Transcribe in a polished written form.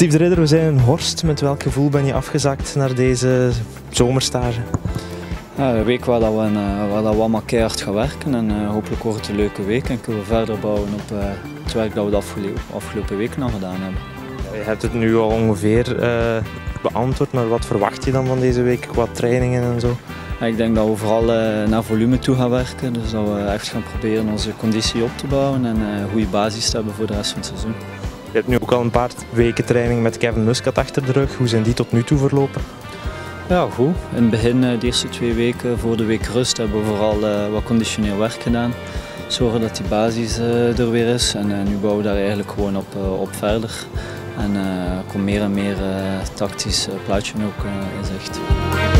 Steve de Ridder, we zijn in Horst. Met welk gevoel ben je afgezakt naar deze zomerstage? Ja, een week waar we allemaal keihard gaan werken en hopelijk wordt het een leuke week en kunnen we verder bouwen op het werk dat we de afgelopen weken al gedaan hebben. Je hebt het nu al ongeveer beantwoord, maar wat verwacht je dan van deze week qua trainingen en zo? Ja, ik denk dat we vooral naar volume toe gaan werken, dus dat we echt gaan proberen onze conditie op te bouwen en een goede basis te hebben voor de rest van het seizoen. Je hebt nu ook al een paar weken training met Kevin Muscat achter de rug. Hoe zijn die tot nu toe verlopen? Ja, goed. In het begin, de eerste 2 weken voor de week rust, hebben we vooral wat conditioneel werk gedaan. Zorgen dat die basis er weer is en nu bouwen we daar eigenlijk gewoon op verder. En komt meer en meer tactisch plaatje ook in zicht.